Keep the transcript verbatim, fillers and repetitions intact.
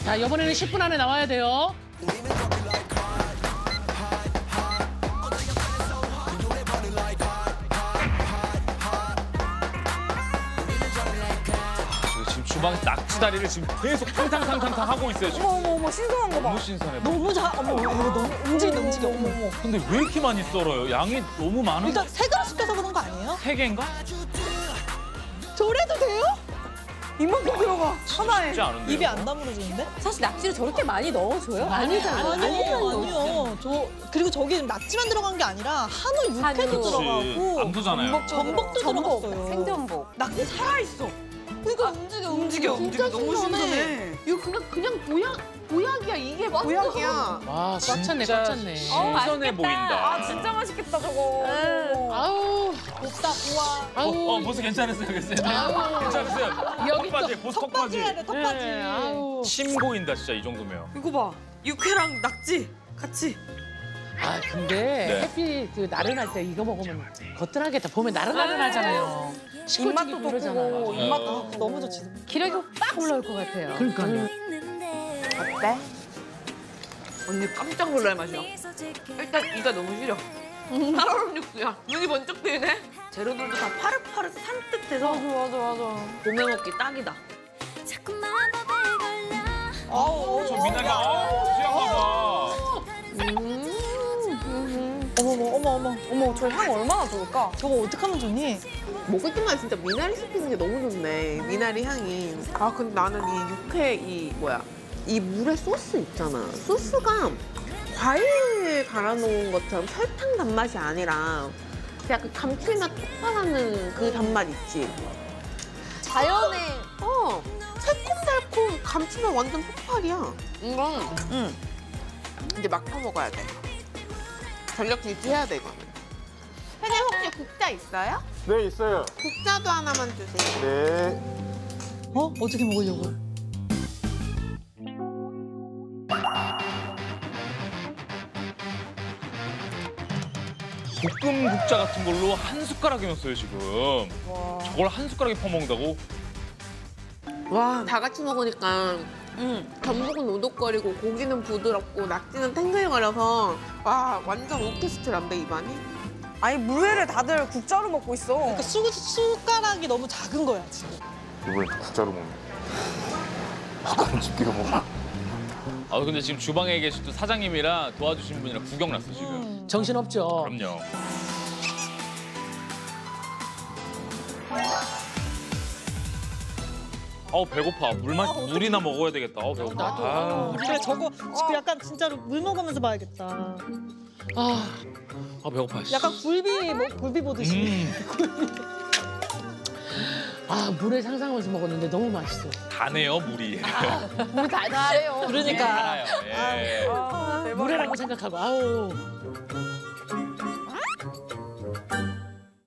자, 이번에는 십 분 안에 나와야 돼요. 지금 주방에서 낙지다리를 지금 계속 탕탕탕탕탕 하고 있어요, 지금. 어머, 어머, 어머, 신선한 거 봐. 너무 신선해. 너무 잘, 어머, 어머, 너무 움직인다, 움직여. 어머, 어머. 근데 왜 이렇게 많이 썰어요? 양이 너무 많은 일단 세 그릇 빼서 그런 거 아니에요? 세 개인가? 저래도 돼요? 이만큼 들어가, 하나에. 쉽지 않은데요? 입이 안 다물어지는데? 사실 낙지를 저렇게 많이 넣어줘요? 아니잖아요. 아니요, 아니요. 저, 그리고 저기 낙지만 들어간 게 아니라 한우 육회도 한우. 들어가고. 안도잖아요. 전복도 전복, 들어갔어요. 생전복. 낙지 살아있어. 그러니까 움직여, 움직여, 움직여. 너무 신선해. 이거 그냥 그냥 보약 보약이야 이게 보약이야. 와, 꽉 찼네, 꽉 찼네. 신선해 보인다. 아, 진짜 맛있겠다, 저거. 아우, 곱다, 고와. 어, 어, 벌써 괜찮으세요, 괜찮으세요? 괜찮으세요? 여기 턱받이, 보스 턱받이 턱받이. 해야 돼, 턱받이. 네, 아우. 침 고인다, 진짜 이 정도면. 이거 봐. 육회랑 낙지 같이. 아, 근데 네. 햇빛 그 나른할 때 이거 먹으면 거뜬하겠다. 보면 나른나른하잖아요. 입맛도 식구지기 그러잖아. 돋고, 입맛도 돋고. 너무 좋지. 기력이 빡 올라올 것 같아요. 그러니까요. 어때? 언니 깜짝 놀랄 맛이야. 일단 이가 너무 시려. 살얼음 육수야. 눈이 번쩍 뜨이네. 재료들도 다 파릇파릇 산뜻해서. 맞아, 맞아, 맞아. 봄에 먹기 딱이다. 아우, 저 미나리, 아우, 취향 봐봐. 어머, 어머, 어머, 어머, 저 향 얼마나 좋을까? 저거 어떡하면 좋니? 먹을 때만 진짜 미나리 씹히는 게 너무 좋네. 미나리 향이. 아 근데 나는 이 육회 이 뭐야 이 물에 소스 있잖아. 소스가 과일 갈아 놓은 것처럼 설탕 단맛이 아니라 약간 감칠맛 폭발하는 그 단맛 있지. 자연의 어 새콤달콤 감칠맛 완전 폭발이야. 이건 응. 이제 막혀 먹어야 돼. 전력 유지해야 돼 이거는. 회장 혹시 국자 있어요? 네, 있어요. 국자도 하나만 주세요. 네. 어? 어떻게 먹으려고? 볶음 국자 같은 걸로 한 숟가락이었어요, 지금. 저걸 한 숟가락에 퍼먹는다고? 와, 다 같이 먹으니까 응. 전복은 오독거리고 고기는 부드럽고 낙지는 탱글거려서 와 완전 오케스트라인데 입안이? 아니, 물회를 다들 국자로 먹고 있어. 그러니까 수, 숟가락이 너무 작은 거야, 지금. 이번엔 국자로 먹네. 아까는 집게로 먹어. 아, 근데 지금 주방에 계신 또 사장님이랑 도와주신 분이랑 구경 났어, 지금. 정신없죠. 그럼요. 아우, 배고파. 물 마, 물이나 먹어야 되겠다. 아우, 배고파. 나도. 아, 그래, 저거 그 약간 진짜로 물 먹으면서 봐야겠다. 아, 아, 배고파. 씨. 약간 굴비, 뭐, 굴비 보듯이. 음, 아, 물에 상상하면서 먹었는데 너무 맛있어. 다네요, 물이. 물 달달해요. 그러니까. 달아요. 예. 아, 대박. 물에라고 생각하고, 아우.